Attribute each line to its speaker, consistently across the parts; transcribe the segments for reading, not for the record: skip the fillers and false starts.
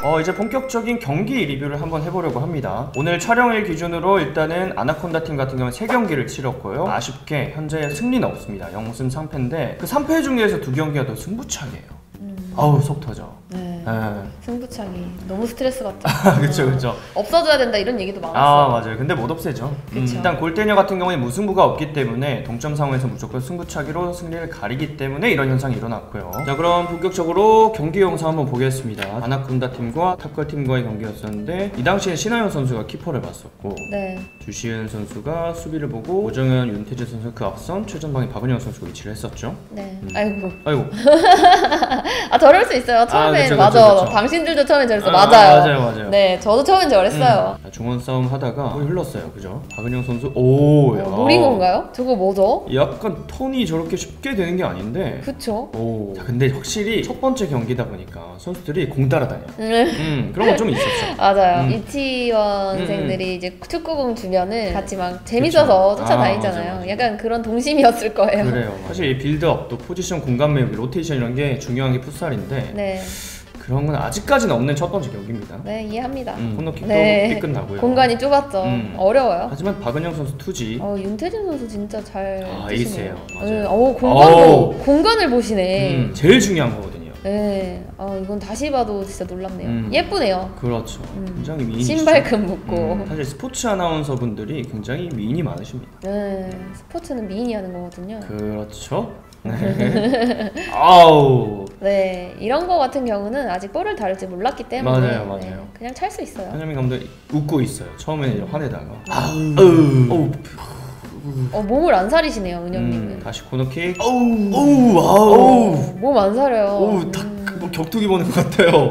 Speaker 1: 이제 본격적인 경기 리뷰를 한번 해보려고 합니다. 오늘 촬영일 기준으로 일단은 아나콘다 팀 같은 경우는 3경기를 치렀고요. 아쉽게 현재 승리는 없습니다. 0승 3패인데 그 3패 중에서 2경기가 더 승부차기예요. 아우 속 터져.
Speaker 2: 네.
Speaker 1: 네.
Speaker 2: 승부차기 너무 스트레스 같다.
Speaker 1: 그쵸 그쵸.
Speaker 2: 없어져야 된다 이런 얘기도 많았어.
Speaker 1: 아 맞아요. 근데 못 없애죠. 일단 골대녀 같은 경우에 무승부가 없기 때문에 동점 상황에서 무조건 승부차기로 승리를 가리기 때문에 이런 현상이 일어났고요. 자 그럼 본격적으로 경기 영상 한번 보겠습니다. 아나콘다 팀과 탑걸 팀과의 경기였었는데 이 당시에 신하영 선수가 키퍼를 봤었고
Speaker 2: 네.
Speaker 1: 주시은 선수가 수비를 보고 오정현, 윤태진 선수 그 앞선 최전방에 박은영 선수가 위치를 했었죠.
Speaker 2: 네. 아이고.
Speaker 1: 아이고.
Speaker 2: 저럴 수 있어요. 처음엔
Speaker 1: 그쵸,
Speaker 2: 맞아.
Speaker 1: 그쵸.
Speaker 2: 당신들도 처음엔 저랬어. 맞아요.
Speaker 1: 맞아요.
Speaker 2: 네, 저도 처음엔 저랬어요.
Speaker 1: 중원 싸움 하다가 골이 흘렀어요. 그죠? 박은영 선수 오. 야.
Speaker 2: 노린 건가요? 저거 뭐죠?
Speaker 1: 약간 톤이 저렇게 쉽게 되는 게 아닌데.
Speaker 2: 그쵸.
Speaker 1: 오. 자, 근데 확실히 첫 번째 경기다 보니까 선수들이 공 따라다녀. 그런 건 좀 있었어.
Speaker 2: 맞아요. 유치원생들이 이제 축구공 주면은 같이 막 재밌어서 쫓아다니잖아요.
Speaker 1: 맞아.
Speaker 2: 약간 그런 동심이었을 거예요.
Speaker 1: 그래요. 사실 이 빌드업 또 포지션 공간 메우기, 로테이션 이런 게 중요한 게 풋살인데.
Speaker 2: 네.
Speaker 1: 그런 건 아직까지는 없는 첫 번째 경기입니다.
Speaker 2: 네, 이해합니다.
Speaker 1: 코너킥도
Speaker 2: 네.
Speaker 1: 끝나고요.
Speaker 2: 공간이 좁았죠. 어려워요.
Speaker 1: 하지만 박은영 선수 투지.
Speaker 2: 윤태진 선수 진짜 잘
Speaker 1: 에이스예요.
Speaker 2: 네.
Speaker 1: 맞아요.
Speaker 2: 공간을 보시네.
Speaker 1: 제일 중요한 거거든요.
Speaker 2: 네. 이건 다시 봐도 진짜 놀랍네요. 예쁘네요.
Speaker 1: 그렇죠. 굉장히 미인이시죠.
Speaker 2: 신발끈 묶고.
Speaker 1: 사실 스포츠 아나운서 분들이 굉장히 미인이 많으십니다.
Speaker 2: 네. 스포츠는 미인이 하는 거거든요.
Speaker 1: 그렇죠. 네. 아우.
Speaker 2: 네, 이런 거 같은 경우는 아직 볼을 다룰지 몰랐기 때문에
Speaker 1: 맞아요.
Speaker 2: 네, 그냥 찰 수 있어요.
Speaker 1: 한현민 감독이 웃고 있어요. 처음에는 이제 화내다가
Speaker 2: 몸을 안 사리시네요, 은영님은.
Speaker 1: 다시 코너킥.
Speaker 2: 몸 안 사려요.
Speaker 1: 뭐 격투기 보는 것 같아요.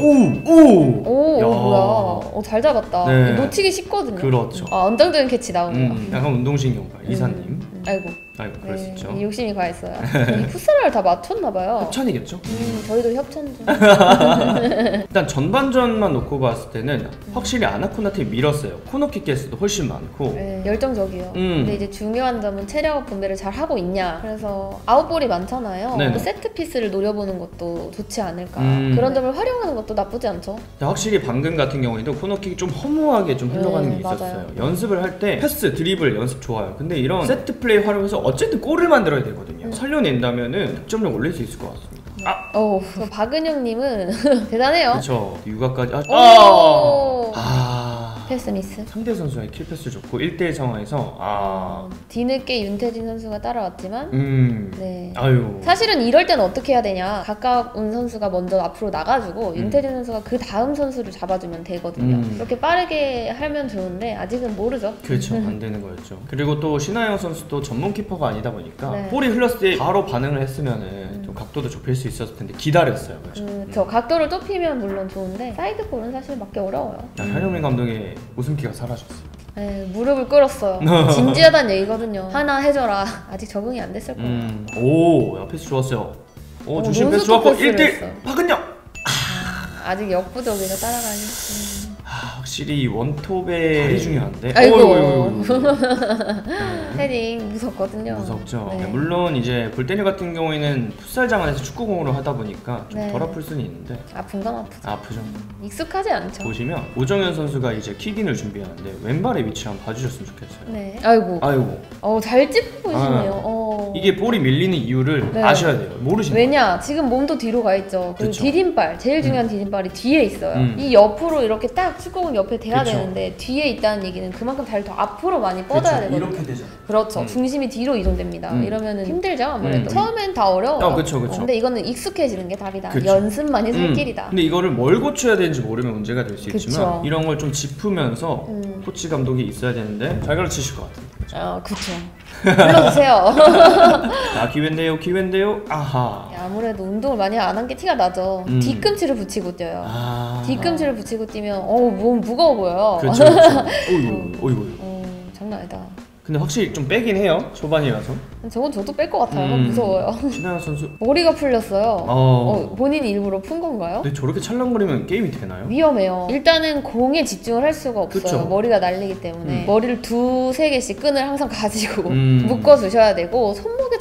Speaker 2: 뭐야. 잘 잡았다.
Speaker 1: 네.
Speaker 2: 놓치기 쉽거든요.
Speaker 1: 그렇죠.
Speaker 2: 언덕적인 캐치 나오네요.
Speaker 1: 약간 운동신경가 이사님.
Speaker 2: 아이고,
Speaker 1: 그럴 수 있죠.
Speaker 2: 욕심이 과했어요. 이 풋살을 다 맞췄나봐요.
Speaker 1: 협찬이겠죠?
Speaker 2: 저희도 협찬 좀.
Speaker 1: 일단 전반전만 놓고 봤을 때는 확실히 아나콘다 팀이 밀었어요. 코너킥 개수도 훨씬 많고.
Speaker 2: 네, 열정적이요. 근데 이제 중요한 점은 체력 분배를 잘 하고 있냐. 그래서 아웃볼이 많잖아요. 또 세트 피스를 노려보는 것도 좋지 않을까. 그런 점을 활용하는 것도 나쁘지 않죠.
Speaker 1: 확실히 방금 같은 경우에도 코너킥이 좀 허무하게 좀 흘러가는 게 있었어요.
Speaker 2: 맞아요.
Speaker 1: 연습을 할 때 패스, 드리블 연습 좋아요. 근데 이런 세트 플레이 활용해서 어쨌든 골을 만들어야 되거든요. 살려낸다면은 득점력 올릴 수 있을 것 같습니다.
Speaker 2: 박은영님은 대단해요.
Speaker 1: 그렇죠. 육아까지.
Speaker 2: 패스 미스.
Speaker 1: 상대 선수의 킬 패스 좋고 1대1 상황에서
Speaker 2: 뒤늦게 윤태진 선수가 따라왔지만 네. 사실은 이럴 때는 어떻게 해야 되냐. 가까운 선수가 먼저 앞으로 나가주고 윤태진 선수가 그 다음 선수를 잡아주면 되거든요. 그렇게 빠르게 하면 좋은데 아직은 모르죠.
Speaker 1: 그렇죠. 안 되는 거였죠. 그리고 또 신하영 선수도 전문 키퍼가 아니다 보니까 볼이 흘렀을 때 바로 반응을 했으면은 좀 각도도 좁힐 수 있었을 텐데 기다렸어요.
Speaker 2: 저 각도를 좁히면 물론 좋은데 사이드볼은 사실 맞기 어려워요.
Speaker 1: 한현민 감독의 웃음기가 사라졌어요.
Speaker 2: 네, 무릎을 꿇었어요. 진지하다는 얘기거든요. 하나 해줘라. 아직 적응이 안 됐을 거예요.
Speaker 1: 패스 좋았어요. 주심 패스 좋았고 1대1 박은영.
Speaker 2: 아직 역부족이라 따라가니.
Speaker 1: 확실히 원톱의 발이 중요한데.
Speaker 2: 헤딩 무섭거든요.
Speaker 1: 무섭죠. 네. 물론 이제 골대녀 같은 경우에는 풋살장 안에서 축구공으로 하다 보니까 좀 덜 아플 수는 있는데.
Speaker 2: 아픈 건 아프죠.
Speaker 1: 아프죠.
Speaker 2: 익숙하지 않죠.
Speaker 1: 보시면 오정현 선수가 이제 킥인을 준비하는데 왼발의 위치 한번 봐주셨으면 좋겠어요.
Speaker 2: 네. 잘 짚고 보시네요.
Speaker 1: 이게 볼이 밀리는 이유를 아셔야 돼요. 모르시는
Speaker 2: 왜냐? 지금 몸도 뒤로 가 있죠. 그리고 디딤발, 제일 중요한 디딤발이 뒤에 있어요. 이 옆으로 이렇게 딱 축구공 옆에 대야 되는데 뒤에 있다는 얘기는 그만큼 다리를 더 앞으로 많이 뻗어야 되거든요.
Speaker 1: 이렇게 되죠.
Speaker 2: 그렇죠. 중심이 뒤로 이동됩니다. 이러면은 힘들죠, 아무래도. 처음엔 다 어려워요.
Speaker 1: 그쵸.
Speaker 2: 근데 이거는 익숙해지는 게 답이다. 연습만이 살 길이다.
Speaker 1: 근데 이거를 뭘 고쳐야 되는지 모르면 문제가 될 수 있지만 이런 걸 좀 짚으면서 코치 감독이 있어야 되는데 잘 가르치실 것 같은데.
Speaker 2: 그쵸. 불러주세요.
Speaker 1: 기회인데요. 아하.
Speaker 2: 아무래도 운동을 많이 안 한 게 티가 나죠. 뒤꿈치를 붙이고 뛰어요. 뒤꿈치를 붙이고 뛰면 몸 무거워 보여요.
Speaker 1: 그렇죠. 어이구.
Speaker 2: 장난 아니다.
Speaker 1: 근데 확실히 좀 빼긴 해요. 초반이라서.
Speaker 2: 저도 뺄 것 같아요. 무서워요.
Speaker 1: 신하영 선수
Speaker 2: 머리가 풀렸어요. 본인이 일부러 푼 건가요?
Speaker 1: 근데 저렇게 찰랑거리면 게임이 되나요?
Speaker 2: 위험해요. 일단은 공에 집중을 할 수가 없어요. 그쵸? 머리가 날리기 때문에 머리를 2-3개씩 끈을 항상 가지고 묶어주셔야 되고 손목에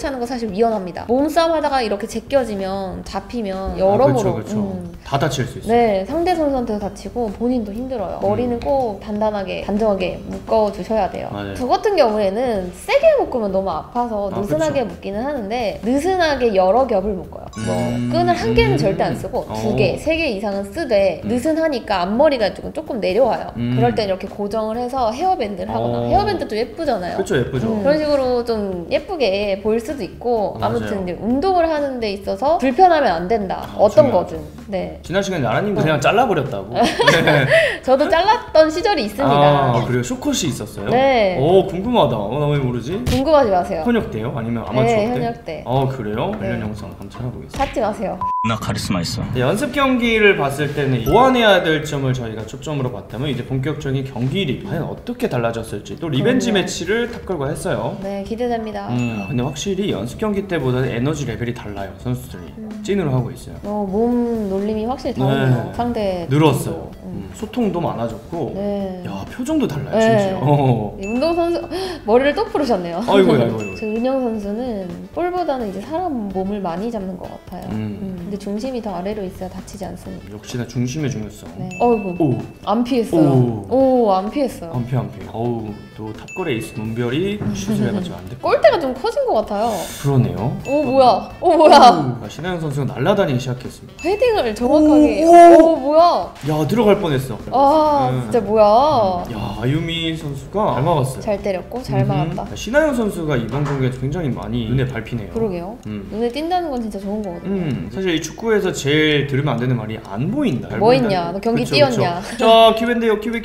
Speaker 2: 차는 거 사실 위험합니다. 몸싸움 하다가 이렇게 제껴지면 잡히면 여러모로
Speaker 1: 그쵸. 다 다칠 수 있어요.
Speaker 2: 네, 상대 선수한테도 다치고 본인도 힘들어요. 머리는 꼭 단단하게 단정하게 묶어주셔야 돼요.
Speaker 1: 맞아요.
Speaker 2: 저 같은 경우에는 세게 묶으면 너무 아파서 느슨하게 묶기는 하는데 느슨하게 여러 겹을 묶어요. 뭐 끈을 한 개는 절대 안 쓰고 두 개, 세 개 이상은 쓰되 느슨하니까 앞머리가 조금 내려와요. 그럴 땐 이렇게 고정을 해서 헤어밴드를 하거나 헤어밴드도 예쁘잖아요.
Speaker 1: 그렇죠, 예쁘죠.
Speaker 2: 그런 식으로 좀 예쁘게 보일 수도 있고 아무튼 이제 운동을 하는 데 있어서 불편하면 안 된다. 어떤
Speaker 1: 중요하죠.
Speaker 2: 거든. 네.
Speaker 1: 지난 시간에 나라님도 그냥 잘라버렸다고. 네.
Speaker 2: 저도 잘랐던 시절이 있습니다.
Speaker 1: 그래요? 쇼컷이 있었어요?
Speaker 2: 네.
Speaker 1: 오, 궁금하다. 나 왜 모르지?
Speaker 2: 궁금하지 마세요.
Speaker 1: 현역 때요? 아니면 아마추어
Speaker 2: 네,
Speaker 1: 때?
Speaker 2: 현역 때.
Speaker 1: 그래요?
Speaker 2: 네.
Speaker 1: 관련 영상 한번 찾아보겠습니다.
Speaker 2: 찾지 마세요.
Speaker 3: 나 카리스마 있어.
Speaker 1: 연습 경기를 봤을 때는 보완해야 될 점을 저희가 초점으로 봤다면 이제 본격적인 경기력 과연 어떻게 달라졌을지 또 리벤지 매치를 탑걸과 했어요.
Speaker 2: 네, 기대됩니다.
Speaker 1: 근데 확실히 연습 경기 때보다는 에너지 레벨이 달라요. 선수들이 찐으로 하고 있어요.
Speaker 2: 몸 놀림이 확실히 다르네요.
Speaker 1: 네.
Speaker 2: 상대
Speaker 1: 늘었어요. 소통도 많아졌고
Speaker 2: 네.
Speaker 1: 야, 표정도 달라요.
Speaker 2: 네.
Speaker 1: 심지어.
Speaker 2: 운동선수 머리를 또 풀으셨네요.
Speaker 1: 아이고.
Speaker 2: 저 은영 선수는 볼보다는 이제 사람 몸을 많이 잡는 것 같아요. 근데 중심이 더 아래로 있어야 다치지 않습니다.
Speaker 1: 역시나 중심의 중요성.
Speaker 2: 네. 어이구.
Speaker 1: 오.
Speaker 2: 안 피했어요. 오, 안 피했어요.
Speaker 1: 안 피해. 어우, 또 탑골에 에이스 문별이 슛을 해가지고 안 됐고.
Speaker 2: 골대가 좀 커진 것 같아요.
Speaker 1: 그러네요.
Speaker 2: 오, 뭐야.
Speaker 1: 신하영 선수가 날아다니기 시작했습니다.
Speaker 2: 헤딩을 정확하게. 오, 뭐야.
Speaker 1: 야, 들어갈 뻔했어.
Speaker 2: 진짜 뭐야.
Speaker 1: 야, 아유미 선수가 잘 막았어요.
Speaker 2: 잘 때렸고 잘 막았다.
Speaker 1: 신하영 선수가 이번 경기에 굉장히 많이 눈에 밟히네요.
Speaker 2: 그러게요. 눈에 띈다는 건 진짜 좋은 거거든요.
Speaker 1: 사실 이 축구에서 제일 들으면 안 되는 말이 안 보인다.
Speaker 2: 뭐 했냐? 너 경기 뛰었냐?
Speaker 1: 자, 기회인데요. 기회.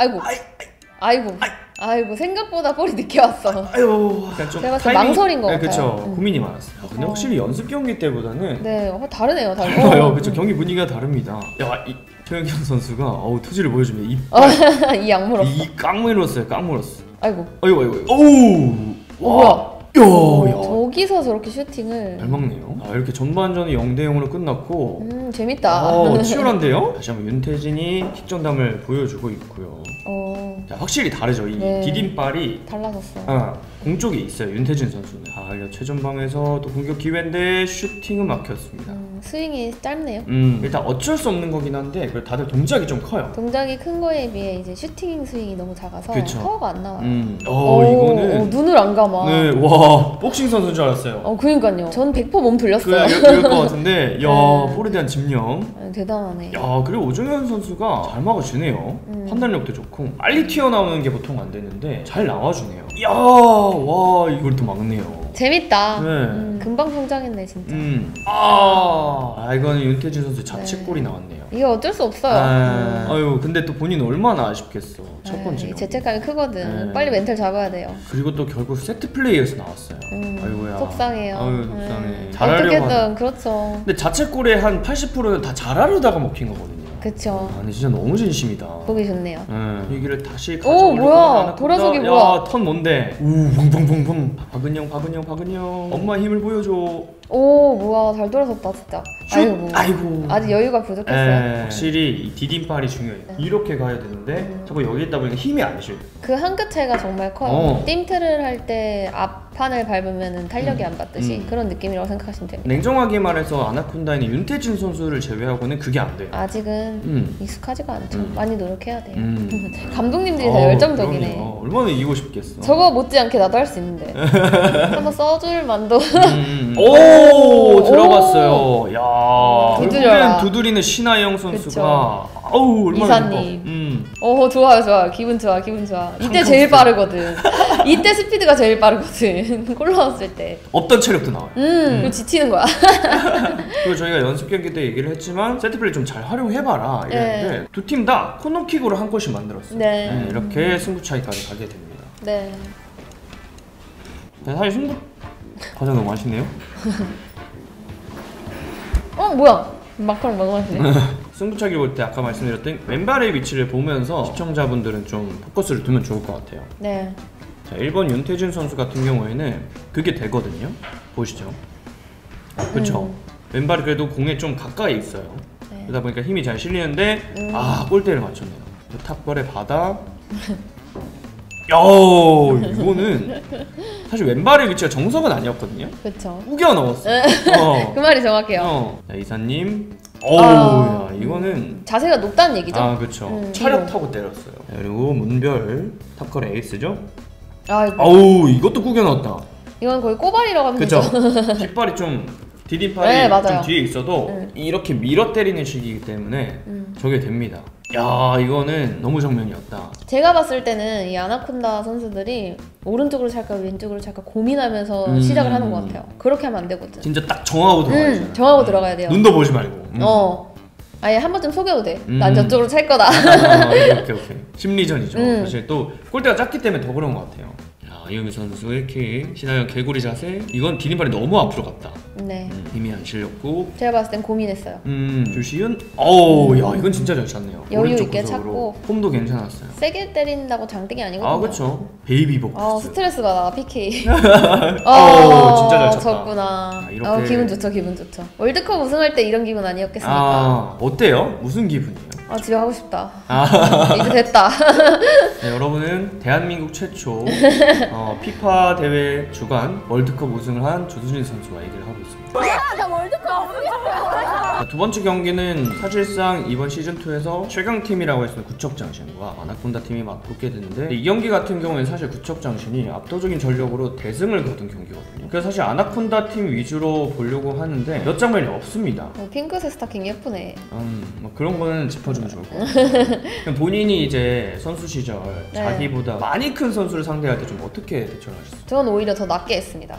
Speaker 2: 아이고 생각보다 볼이 늦게 왔어.
Speaker 1: 아유, 좀
Speaker 2: 제가 봤을 때 망설인 것 같아요.
Speaker 1: 그렇죠. 고민이 많았어요. 근데 확실히 연습 경기 때보다는
Speaker 2: 네, 다르네요.
Speaker 1: 달라요. 그렇죠. 경기 분위기가 다릅니다. 야, 최영경 선수가 투지를 보여주면
Speaker 2: 이 악물었어.
Speaker 1: 이 깡물었어요. 깡물었어.
Speaker 2: 아이고.
Speaker 1: 오우.
Speaker 2: 뭐야?
Speaker 1: 야.
Speaker 2: 저기서 저렇게 슈팅을
Speaker 1: 잘 먹네요. 이렇게 전반전이 0대0으로 끝났고
Speaker 2: 재밌다.
Speaker 1: 치열한데요? 다시 한번 윤태진이 킥전담을 보여주고 있고요. 자, 확실히 다르죠. 이 디딤발이
Speaker 2: 달라졌어요.
Speaker 1: 공 쪽에 있어요. 윤태진 선수는. 최전방에서 또 공격 기회인데 슈팅은 막혔습니다.
Speaker 2: 스윙이 짧네요.
Speaker 1: 일단 어쩔 수 없는 거긴 한데 다들 동작이 좀 커요.
Speaker 2: 동작이 큰 거에 비해 이제 슈팅 스윙이 너무 작아서
Speaker 1: 그쵸.
Speaker 2: 파워가 안 나와요.
Speaker 1: 이거는
Speaker 2: 눈을 안 감아.
Speaker 1: 네, 와, 복싱 선수인 줄 알았어요.
Speaker 2: 그러니까요. 전 100% 몸 돌렸어요.
Speaker 1: 그럴 것 같은데, 야, 볼에 대한 집념.
Speaker 2: 대단하네.
Speaker 1: 야, 그리고 오정현 선수가 잘 막아주네요. 판단력도 좋고 빨리 튀어나오는 게 보통 안 되는데 잘 나와주네요. 야, 와, 이걸 또 막네요.
Speaker 2: 재밌다.
Speaker 1: 네.
Speaker 2: 금방 성장했네 진짜.
Speaker 1: 이거는 윤태진 선수 자책골이 나왔네요.
Speaker 2: 이게 어쩔 수 없어요.
Speaker 1: 아유, 근데 또 본인 얼마나 아쉽겠어. 첫 번째.
Speaker 2: 죄책감이 크거든. 빨리 멘탈 잡아야 돼요.
Speaker 1: 그리고 또 결국 세트 플레이에서 나왔어요.
Speaker 2: 아이고야. 속상해요.
Speaker 1: 아유, 속상해. 잘하려고
Speaker 2: 어떻게든 그렇죠.
Speaker 1: 근데 자책골의 한 80%는 다 잘하려다가 먹힌 거거든요.
Speaker 2: 그쵸.
Speaker 1: 근데 진짜 너무 진심이다.
Speaker 2: 보기 좋네요.
Speaker 1: 얘기를 다시 가져오려고
Speaker 2: 뭐야? 돌아서기 뭐야?
Speaker 1: 야, 턴 뭔데? 붕붕붕붕. 박은영. 엄마 힘을 보여줘.
Speaker 2: 뭐야? 잘 돌아섰다 진짜.
Speaker 1: 아이고.
Speaker 2: 아직 여유가 부족했어요.
Speaker 1: 확실히 이 디딤발이 중요해요. 이렇게 가야 되는데 자꾸 여기 있다 보니까 힘이 안 실려.
Speaker 2: 그 한 끗 차이가 정말 커요. 띵트를 할 때 앞판을 밟으면 탄력이 안 받듯이 그런 느낌이라고 생각하시면 됩니다.
Speaker 1: 냉정하게 말해서 아나콘다에는 윤태진 선수를 제외하고는 그게 안 돼요.
Speaker 2: 아직은 익숙하지가 않죠. 많이 노력해야 돼요. 감독님들이 다 열정적이네.
Speaker 1: 그럼요. 얼마나 이기고 싶겠어.
Speaker 2: 저거 못지않게 나도 할 수 있는데. 한번 써줄 만도.
Speaker 1: 오, 들어갔어요. 야, 두드리는 신하영 선수가. 아우, 얼마나
Speaker 2: 이사님. 좋아요. 기분 좋아. 이때 제일 빠르거든. 이때 스피드가 제일 빠르거든. 골 넣었을 때.
Speaker 1: 없던 체력도 나와요.
Speaker 2: 그리고 지치는 거야.
Speaker 1: 그리고 저희가 연습 경기 때 얘기를 했지만 세트플레이 좀 잘 활용해봐라 이랬는데 두 팀 다 코너킥으로 한 골씩 만들었어요.
Speaker 2: 네.
Speaker 1: 이렇게 승부 차이까지 가게 됩니다.
Speaker 2: 네.
Speaker 1: 사실 승부 과자 너무 맛있네요.
Speaker 2: 뭐야? 마카롱 너무 맛있네.
Speaker 1: 승부차기를 볼 때 아까 말씀드렸던 왼발의 위치를 보면서 시청자분들은 좀 포커스를 두면 좋을 것 같아요.
Speaker 2: 네.
Speaker 1: 자, 1번 윤태진 선수 같은 경우에는 그게 되거든요. 보시죠. 그렇죠. 왼발이 그래도 공에 좀 가까이 있어요.
Speaker 2: 네.
Speaker 1: 그러다 보니까 힘이 잘 실리는데 골대를 맞췄네요. 탑걸에 받아 이거는 사실 왼발의 위치가 정석은 아니었거든요.
Speaker 2: 그쵸.
Speaker 1: 우겨 넣었어.
Speaker 2: 그 말이 정확해요.
Speaker 1: 자, 이사님. 야, 이거는
Speaker 2: 자세가 높다는 얘기죠.
Speaker 1: 아, 그렇죠. 차력 타고 때렸어요. 그리고 문별 탑컬 에이스죠. 이것도 구겨 넣었다.
Speaker 2: 이건 거의 꼬발이라고 하면
Speaker 1: 그쵸?
Speaker 2: 되죠.
Speaker 1: 뒷발이 좀 디딤발이
Speaker 2: 네,
Speaker 1: 좀 뒤에 있어도 이렇게 밀어 때리는 식이기 때문에 저게 됩니다. 야, 이거는 너무 정면이었다.
Speaker 2: 제가 봤을 때는 이 아나콘다 선수들이 오른쪽으로 찰까 왼쪽으로 찰까 고민하면서 시작을 하는 것 같아요. 그렇게 하면 안 되거든.
Speaker 1: 진짜 딱 정하고 들어가야
Speaker 2: 정하고 들어가야 돼요.
Speaker 1: 눈도 보지 말고.
Speaker 2: 아예 한 번쯤 속여도 돼. 난 저쪽으로 찰 거다.
Speaker 1: 오케이. 심리전이죠. 사실 또 골대가 작기 때문에 더 그런 것 같아요. 이영희 선수의 킥, 신하영 개구리 자세. 이건 디딤발이 너무 앞으로 갔다.
Speaker 2: 네.
Speaker 1: 힘이 안 실렸고.
Speaker 2: 제가 봤을 땐 고민했어요.
Speaker 1: 주시은. 야, 이건 진짜 잘 찼네요.
Speaker 2: 여유 있게 찼고.
Speaker 1: 폼도 괜찮았어요.
Speaker 2: 세게 때린다고 장땡이 아니거든요.
Speaker 1: 아, 그렇죠. 베이비 복스.
Speaker 2: 스트레스 받아 PK.
Speaker 1: 진짜 잘 찼다.
Speaker 2: 졌구나. 기분 좋죠, 기분 좋죠. 월드컵 우승할 때 이런 기분 아니었겠습니까?
Speaker 1: 어때요? 무슨 기분이에요?
Speaker 2: 집에 가고 싶다. 이제 됐다.
Speaker 1: 네, 여러분은 대한민국 최초 피파 대회 주간 월드컵 우승을 한 조수진 선수와 얘기를 하고 있습니다.
Speaker 2: 나 월드컵 우승했어.
Speaker 1: 두 번째 경기는 사실상 이번 시즌2에서 최강팀이라고 했을 구척장신과 아나콘다 팀이 맞붙게 됐는데, 이 경기 같은 경우에는 사실 구척장신이 압도적인 전력으로 대승을 거둔 경기거든요. 그래서 사실 아나콘다 팀 위주로 보려고 하는데 몇 장면이 없습니다.
Speaker 2: 핑크색 스타킹 예쁘네.
Speaker 1: 뭐 그런 거는 짚어주면 좋을 것 같아요. 본인이 이제 선수 시절 자기보다 많이 큰 선수를 상대할 때 좀 어떻게 대처를 하셨어요?
Speaker 2: 저는 오히려 더 낮게 했습니다.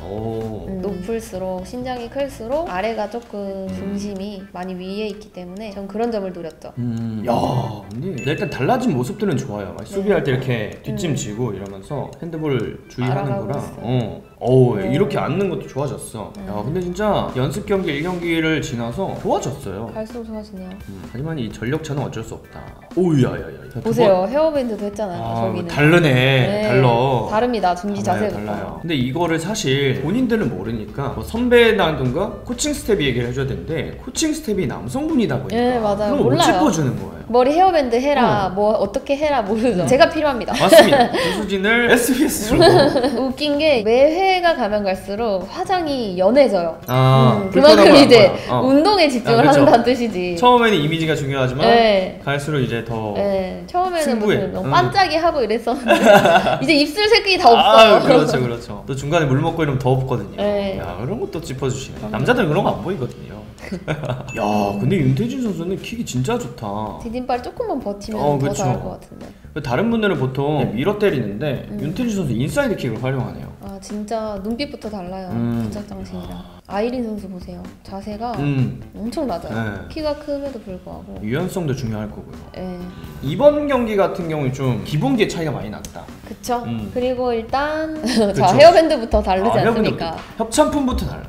Speaker 1: 높을수록
Speaker 2: 신장이 클수록 아래가 조금 중심이 많이 위에 있기 때문에 전 그런 점을 노렸죠.
Speaker 1: 야, 근데 일단 달라진 모습들은 좋아요. 수비할 때 이렇게 뒷짐지고 이러면서 핸드볼 주의하는 거랑 이렇게 앉는 것도 좋아졌어. 야, 근데 진짜 연습 경기 1경기를 지나서 좋아졌어요.
Speaker 2: 갈수록 좋아지네요.
Speaker 1: 하지만 이 전력차는 어쩔 수 없다. 오야야야.
Speaker 2: 보세요. 헤어밴드도 했잖아요. 저기는.
Speaker 1: 다르네. 달라.
Speaker 2: 다릅니다. 준비 자세부터.
Speaker 1: 달라요. 근데 이거를 사실 본인들은 모르니까 선배라든가 코칭 스텝이 얘기를 해줘야 되는데, 코칭 스텝이 남성분이다 보니까
Speaker 2: 맞아요.
Speaker 1: 그럼 못 짚어주는 거예요.
Speaker 2: 머리 헤어밴드 해라, 뭐 어떻게 해라 모르죠. 제가 필요합니다.
Speaker 1: 맞습니다. 조수진을 SBS로.
Speaker 2: 웃긴 게 매회가 가면 갈수록 화장이 연해져요.
Speaker 1: 그만큼
Speaker 2: 이제 운동에 집중을 한다는 뜻이지.
Speaker 1: 처음에는 이미지가 중요하지만 갈수록 이제 더
Speaker 2: 처음에는
Speaker 1: 승부에.
Speaker 2: 무슨 반짝이 하고 이랬었는데 이제 입술 색이 다 없어.
Speaker 1: 그렇죠. 또 중간에 물 먹고 이러면 더 없거든요. 야, 그런 것도 짚어주시네. 남자들은 그런 거 안 보이거든요. 야, 근데 윤태진 선수는 킥이 진짜 좋다.
Speaker 2: 디딤발 조금만 버티면 더 잘할 것 같은데.
Speaker 1: 다른 분들은 보통 밀어 때리는데 윤태진 선수 인사이드 킥을 활용하네요.
Speaker 2: 진짜 눈빛부터 달라요. 부착장신이랑. 아이린 선수 보세요. 자세가 엄청 낮아요. 키가 큼에도 불구하고.
Speaker 1: 유연성도 중요할 거고요. 이번 경기 같은 경우는 좀 기본기의 차이가 많이 났다.
Speaker 2: 그쵸. 그리고 일단 자, 헤어밴드부터 다르지 않습니까?
Speaker 1: 협찬품부터 달라.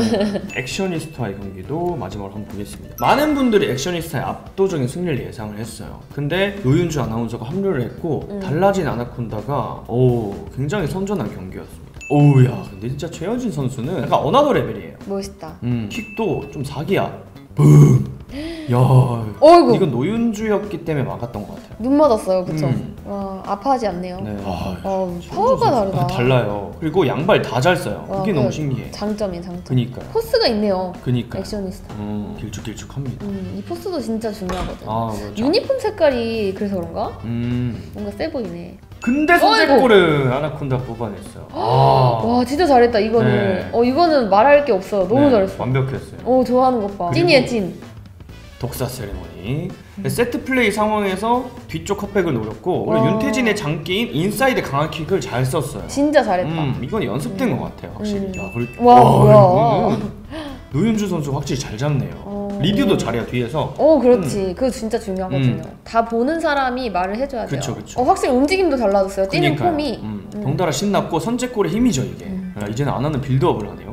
Speaker 1: 액션이스타의 경기도 마지막으로 한번 보겠습니다. 많은 분들이 액션이스타의 압도적인 승리를 예상을 했어요. 근데 노윤주 아나운서가 합류를 했고 달라진 아나콘다가 굉장히 선전한 경기였습니다. 오우야, 근데 진짜 최현진 선수는 약간 어나더 레벨이에요.
Speaker 2: 멋있다.
Speaker 1: 킥도 좀 사기야. 붐. 야, 어이구. 이건 노윤주였기 때문에 막았던 것 같아요.
Speaker 2: 눈 맞았어요, 그쵸? 와, 아파하지 않네요.
Speaker 1: 네.
Speaker 2: 파워가 다르다.
Speaker 1: 달라요. 그리고 양발 다 잘 써요. 그게 너무 신기해.
Speaker 2: 장점이에요, 장점.
Speaker 1: 그니까요.
Speaker 2: 포스가 있네요.
Speaker 1: 그니까요.
Speaker 2: 액션이스타.
Speaker 1: 길쭉길쭉합니다.
Speaker 2: 이 포스도 진짜 중요하거든.
Speaker 1: 그렇죠.
Speaker 2: 유니폼 색깔이 그래서 그런가? 뭔가 세 보이네.
Speaker 1: 근데 선제골은 아나콘다 뽑아냈어요.
Speaker 2: 와, 진짜 잘했다. 이거는 이거는 말할 게 없어. 너무 잘했어.
Speaker 1: 완벽했어요.
Speaker 2: 좋아하는 것 봐. 찐이에 찐.
Speaker 1: 독사 세레머니. 세트 플레이 상황에서 뒤쪽 컷백을 노렸고, 오늘 윤태진의 장기인 인사이드 강한 킥을 잘 썼어요.
Speaker 2: 진짜 잘했다.
Speaker 1: 이건 연습된 것 같아요, 확실히. 야, 그리고
Speaker 2: 뭐야.
Speaker 1: 노윤주 선수 확실히 잘 잡네요. 리뷰도 잘해요, 뒤에서.
Speaker 2: 그렇지. 그거 진짜 중요하거든요. 다 보는 사람이 말을 해줘야 돼요.
Speaker 1: 그쵸.
Speaker 2: 확실히 움직임도 달라졌어요. 뛰는 폼이.
Speaker 1: 덩달아 신났고 선제골의 힘이죠, 이게. 이제는 안 하는 빌드업을 하네요.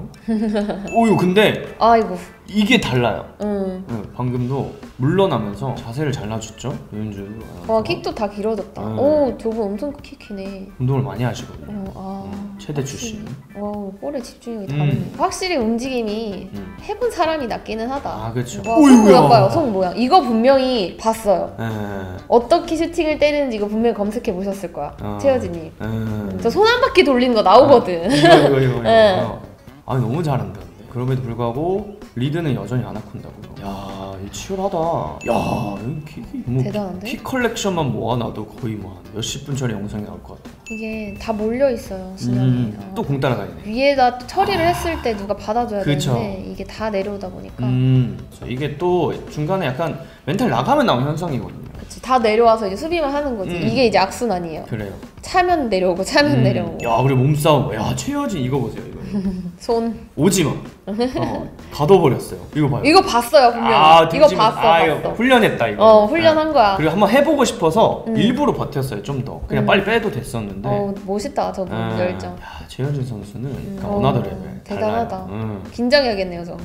Speaker 1: 오유 근데
Speaker 2: 아이고.
Speaker 1: 이게 달라요. 방금도 물러나면서 자세를 잘 낮췄죠? 유현주.
Speaker 2: 와 킥도 다 길어졌다. 오 저분 엄청 킥이네.
Speaker 1: 운동을 많이 하시거든요. 최대 출신.
Speaker 2: 와 볼에 집중력이 다르네. 확실히 움직임이 해본 사람이 낫기는 하다.
Speaker 1: 아 그렇죠.
Speaker 2: 손 모양 봐요. 손 모양. 이거 분명히 봤어요.
Speaker 1: 네.
Speaker 2: 어떻게 슈팅을 때리는지 이거 분명히 검색해 보셨을 거야. 최여진님. 저 손 한 바퀴 돌리는 거 나오거든.
Speaker 1: 이거. 아니 너무 잘한다. 그럼에도 불구하고 리드는 여전히 아나콘다고요. 야, 이 치열하다. 야, 이 킥이 뭐
Speaker 2: 대단한데?
Speaker 1: 킥 컬렉션만 모아놔도 거의 뭐 몇십 분짜리 영상이 나올 것 같아.
Speaker 2: 이게 다 몰려 있어요, 진영이.
Speaker 1: 또 공 따라다니네.
Speaker 2: 위에다 처리를 했을 때 누가 받아줘야
Speaker 1: 그쵸.
Speaker 2: 되는데 이게 다 내려오다 보니까.
Speaker 1: 이게 또 중간에 약간 멘탈 나가면 나온 현상이거든요.
Speaker 2: 그치, 다 내려와서 이제 수비만 하는 거지. 이게 이제 악순환이에요.
Speaker 1: 그래요.
Speaker 2: 차면 내려오고 차면 내려오고.
Speaker 1: 야, 그리고 몸싸움. 야, 최여진 이거 보세요, 이거.
Speaker 2: 손.
Speaker 1: 오지마. 가둬버렸어요. 이거 봐요.
Speaker 2: 이거 봤어요, 분명히. 이거 봤어.
Speaker 1: 이거 훈련했다 이거.
Speaker 2: 훈련한 거야.
Speaker 1: 그리고 한번 해보고 싶어서 일부러 버텼어요, 좀 더. 그냥 빨리 빼도 됐었는데.
Speaker 2: 멋있다, 저분 열정.
Speaker 1: 야, 최현준 선수는 어나더 레벨.
Speaker 2: 대단하다. 긴장해야겠네요, 저.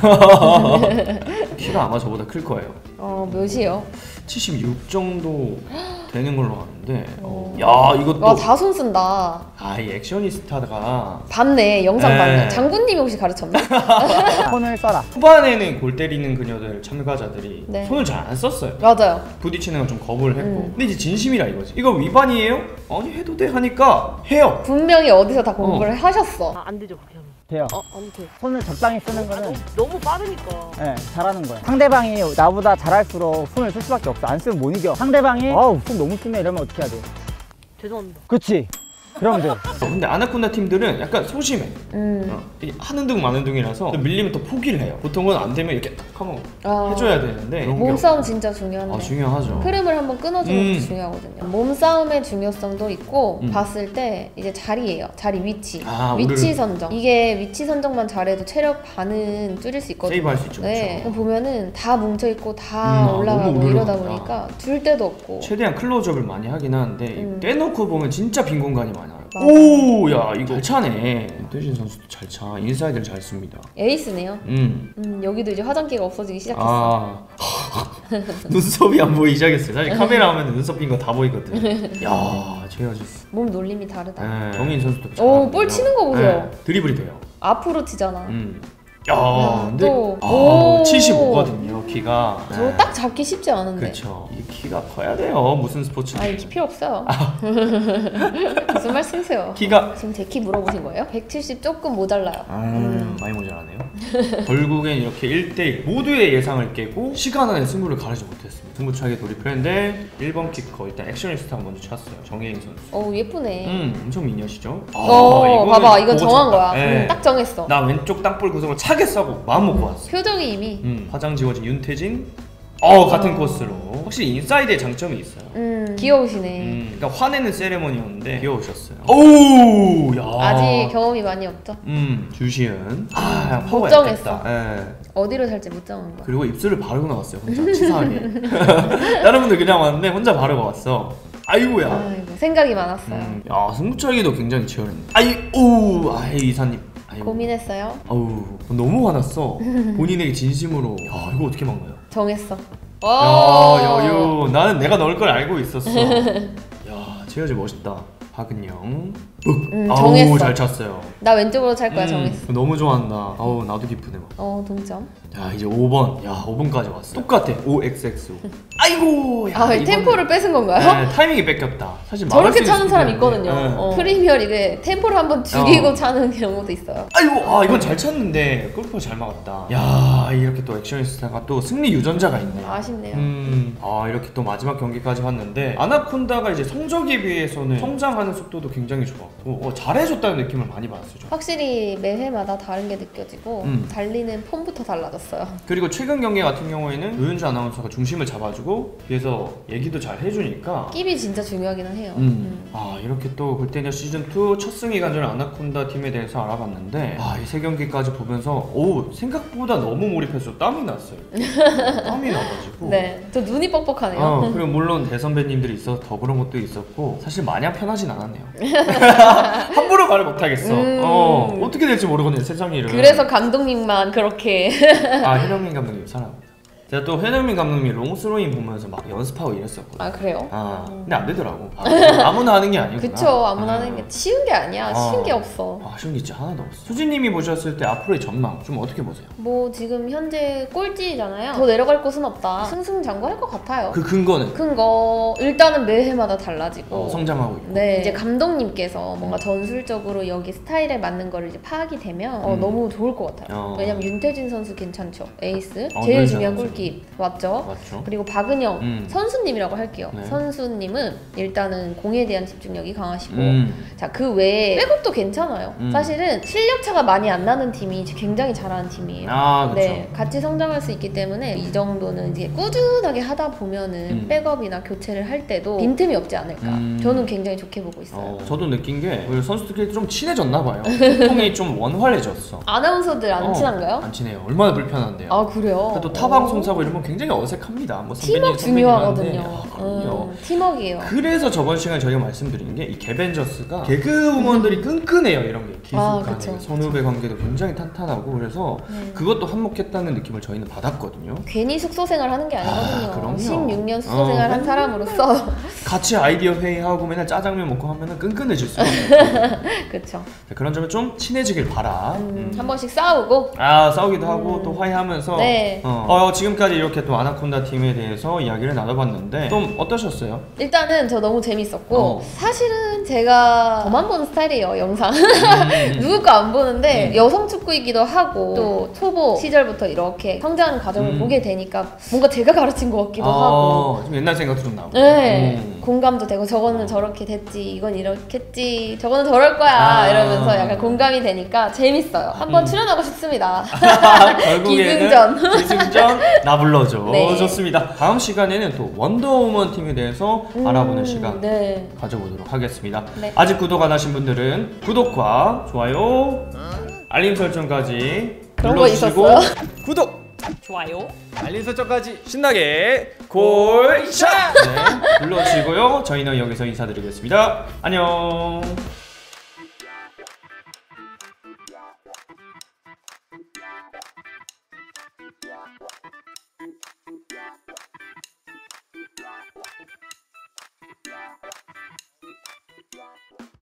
Speaker 1: 키가 아마 저보다 클 거예요.
Speaker 2: 몇이에요?
Speaker 1: 76 정도 되는 걸로 아는데. 야, 이것도.
Speaker 2: 와, 다 손 쓴다.
Speaker 1: 이 액션이스타가
Speaker 2: 봤네, 영상 봤네. 장군님이 혹시 가르쳤나?
Speaker 3: 손을 써라.
Speaker 1: 후반에는 골 때리는 그녀들 참가자들이 손을 잘 안 썼어요.
Speaker 2: 맞아요.
Speaker 1: 부딪히는 건 좀 거부를 했고. 근데 이제 진심이라 이거지. 이거 위반이에요? 아니 해도 돼 하니까 해요.
Speaker 2: 분명히 어디서 다 공부를 하셨어.
Speaker 4: 안 되죠 그렇게 하면.
Speaker 3: 돼요.
Speaker 4: 안 돼.
Speaker 3: 손을 적당히 쓰는 거는
Speaker 4: 너무 빠르니까.
Speaker 3: 네, 잘하는 거예요. 상대방이 나보다 잘할수록 손을 쓸 수밖에 없어. 안 쓰면 못 이겨. 상대방이 손 너무 쓰네 이러면 어떻게 해야 돼?
Speaker 4: 죄송합니다.
Speaker 3: 그치? 그러면 돼.
Speaker 1: 근데 아나콘다 팀들은 약간 소심해. 하는 둥 마는 둥이라서 밀리면 또 포기를 해요. 보통은 안 되면 이렇게 딱 하면 해줘야 되는데
Speaker 2: 몸싸움 진짜 중요한데.
Speaker 1: 중요하죠.
Speaker 2: 흐름을 한번 끊어주는 것도 중요하거든요. 몸싸움의 중요성도 있고 봤을 때 이제 자리예요. 자리 위치. 위치 선정. 이게 위치 선정만 잘해도 체력 반은 줄일 수 있거든요.
Speaker 1: 세이브할 수 있죠.
Speaker 2: 네. 그렇죠. 보면은 다 뭉쳐있고 다 올라가고 이러다 보니까 줄 데도 없고.
Speaker 1: 최대한 클로즈업을 많이 하긴 하는데 떼놓고 보면 진짜 빈 공간이 많아요. 오, 야 이거 잘 차네. 윤태진 선수도 잘 차. 인사이드를 잘 씁니다.
Speaker 2: 에이스네요. 여기도 이제 화장기가 없어지기 시작했어.
Speaker 1: 눈썹이 안 보이기 시작했어요. 사실 카메라 하면 눈썹 빈 거 다 보이거든. 야, 최여진.
Speaker 2: 몸 놀림이 다르다.
Speaker 1: 정인 선수도
Speaker 2: 오, 볼 치는 거 보세요.
Speaker 1: 드리블이 돼요.
Speaker 2: 앞으로 치잖아.
Speaker 1: 야, 근데 75거든요, 키가.
Speaker 2: 저거 딱 잡기 쉽지 않은데.
Speaker 1: 그렇죠. 이 키가 커야 돼요, 무슨 스포츠는.
Speaker 2: 키 필요 없어요. 무슨 말씀이세요?
Speaker 1: 키가
Speaker 2: 지금 제 키 물어보신 거예요? 170 조금 모자라요.
Speaker 1: 많이 모자라네요. 결국엔 이렇게 1대1 모두의 예상을 깨고 시간 안에 승부를 가르지 못했습니다. 승부차기에 돌입했는데 1번 키커 일단 액션리스트가 먼저 찼어요. 정혜인 선수.
Speaker 2: 예쁘네.
Speaker 1: 엄청 미녀시죠?
Speaker 2: 봐봐, 이건 정한 거야.
Speaker 1: 네.
Speaker 2: 딱 정했어.
Speaker 1: 나 왼쪽 땅볼 구성을 차겠다고 마음 먹고 왔어.
Speaker 2: 표정이 이미.
Speaker 1: 화장 지워진 윤태진. 같은 코스로. 확실히 인사이드에 장점이 있어요.
Speaker 2: 귀여우시네.
Speaker 1: 그러니까 화내는 세레머니였는데 귀여우셨어요. 오, 야.
Speaker 2: 아직 경험이 많이 없죠?
Speaker 1: 주시은.
Speaker 2: 못 정했어.
Speaker 1: 예.
Speaker 2: 어디로 살지 못 정한 거야.
Speaker 1: 그리고 입술을 바르고 나왔어요, 혼자. 치사하게. 다른 분들 그냥 왔는데 혼자 바르고 왔어. 아이고야.
Speaker 2: 생각이 많았어요.
Speaker 1: 야, 승부차기도 굉장히 치열했네. 이사님.
Speaker 2: 고민했어요?
Speaker 1: 너무 화났어. 본인에게 진심으로. 야, 이거 어떻게 막나요?
Speaker 2: 정했어.
Speaker 1: 야, 여유. 나는 내가 넣을 걸 알고 있었어. 야, 최여진 멋있다. 박은영.
Speaker 2: 정했어.
Speaker 1: 잘 찼어요.
Speaker 2: 나 왼쪽으로 찰 거야. 정했어.
Speaker 1: 너무 좋아한다. 나도 기쁘네 막.
Speaker 2: 동점.
Speaker 1: 야, 이제 5번. 야, 5번까지 왔어. 똑같아. OXX. 아이고. 야,
Speaker 2: 템포를 뺏은 건가요?
Speaker 1: 네, 타이밍이 뺏겼다. 사실
Speaker 2: 저렇게 차는 사람 있거든요. 프리미어 리그에 템포를 한번 죽이고 차는 경우도 있어요.
Speaker 1: 이건 잘 찼는데 골키퍼 잘 막았다. 야, 이렇게 또 액션리스타가 또 승리 유전자가 있네.
Speaker 2: 아쉽네요.
Speaker 1: 이렇게 또 마지막 경기까지 왔는데 아나콘다가 이제 성적에 비해서는 성장하는 속도도 굉장히 좋았고 잘해줬다는 느낌을 많이 받았어요.
Speaker 2: 확실히 매 회마다 다른 게 느껴지고 달리는 폼부터 달라졌어요. 없어요.
Speaker 1: 그리고 최근 경기 같은 경우에는 노윤주 아나운서가 중심을 잡아주고 뒤에서 얘기도 잘 해주니까
Speaker 2: 끼비 진짜 중요하기는 해요.
Speaker 1: 아 이렇게 또 골대녀 시즌2 첫 승이 간절 아나콘다 팀에 대해서 알아봤는데 이 세 경기까지 보면서 생각보다 너무 몰입해서 땀이 났어요. 땀이 나가지고
Speaker 2: 네, 저 눈이 뻑뻑하네요.
Speaker 1: 그리고 물론 대선배님들이 있어서 더 그런 것도 있었고 사실 마냥 편하진 않았네요. 함부로 말을 못하겠어. 어떻게 될지 모르거든요 세상 일은.
Speaker 2: 그래서 감독님만 그렇게
Speaker 1: 현영민 감독님 사랑. 제가 또 현영민 감독님이 롱스로잉 보면서 막 연습하고 이랬었거든요.
Speaker 2: 아 그래요?
Speaker 1: 근데 안 되더라고. 아무나 하는 게 아니구나.
Speaker 2: 그쵸, 아무나 하는 게 쉬운 게 아니야. 쉬운 게 없어.
Speaker 1: 쉬운 게 진짜 하나도 없어. 수진님이 보셨을 때 앞으로의 전망 좀 어떻게 보세요?
Speaker 2: 뭐 지금 현재 꼴찌잖아요. 더 내려갈 곳은 없다. 승승장구할 것 같아요.
Speaker 1: 그 근거는?
Speaker 2: 근거 일단은 매해마다 달라지고
Speaker 1: 성장하고 있고.
Speaker 2: 네, 이제 감독님께서 뭔가 전술적으로 여기 스타일에 맞는 거를 이제 파악이 되면 너무 좋을 것 같아요. 왜냐면 윤태진 선수 괜찮죠. 에이스 제일 중요한 골 맞죠? 그리고 박은영 선수님이라고 할게요. 네. 선수님은 일단은 공에 대한 집중력이 강하시고 자, 그 외에 백업도 괜찮아요. 사실은 실력 차가 많이 안 나는 팀이 굉장히 잘하는 팀이에요. 네, 같이 성장할 수 있기 때문에 이 정도는 이제 꾸준하게 하다 보면은 백업이나 교체를 할 때도 빈틈이 없지 않을까. 저는 굉장히 좋게 보고 있어요.
Speaker 1: 저도 느낀 게 선수들끼리 좀 친해졌나 봐요. 소통이 좀 원활해졌어.
Speaker 2: 아나운서들 안 친한가요?
Speaker 1: 안 친해요. 얼마나 불편한데요.
Speaker 2: 아 그래요?
Speaker 1: 또 타방송 사고 이러면 굉장히 어색합니다. 뭐
Speaker 2: 팀워크 중요하거든요. 팀워크예요.
Speaker 1: 그래서 저번 시간에 저희가 말씀드린 게 이 개벤저스가 개그우먼들이 끈끈해요. 이런 게 기숙 간에 선후배 관계도 굉장히 탄탄하고 그래서 그것도 한몫했다는 느낌을 저희는 받았거든요.
Speaker 2: 괜히 숙소 생활 하는 게 아니거든요.
Speaker 1: 그럼요.
Speaker 2: 16년 숙소 생활 한 사람으로서
Speaker 1: 같이 아이디어 회의하고 맨날 짜장면 먹고 하면은 끈끈해질 수가 있어요.
Speaker 2: 그렇죠.
Speaker 1: 그런 점은 좀 친해지길 바라.
Speaker 2: 한 번씩 싸우고
Speaker 1: 싸우기도 하고 또 화해하면서 지금까지 이렇게 또 아나콘다 팀에 대해서 이야기를 나눠봤는데 좀 어떠셨어요?
Speaker 2: 일단은 저 너무 재밌었고 사실은 제가 저만 보는 스타일이에요 영상. 누구 거 안 보는데 여성 축구이기도 하고 또 초보 시절부터 이렇게 성장하는 과정을 보게 되니까 뭔가 제가 가르친 것 같기도 하고
Speaker 1: 좀 옛날 생각도 좀 나고
Speaker 2: 공감도 되고 저거는 저렇게 됐지 이건 이렇게 했지 저거는 저럴 거야 이러면서 약간 공감이 되니까 재밌어요. 한번 출연하고 싶습니다.
Speaker 1: 기승전 나 불러줘. 네. 좋습니다. 다음 시간에는 또 원더우먼 팀에 대해서 알아보는 시간 가져보도록 하겠습니다. 네. 아직 구독 안 하신 분들은 구독과 좋아요 알림 설정까지 눌러주시고 구독
Speaker 4: 좋아요
Speaker 1: 알림 설정까지 신나게 골샷 눌러주시고요. 저희는 여기서 인사드리겠습니다. 안녕.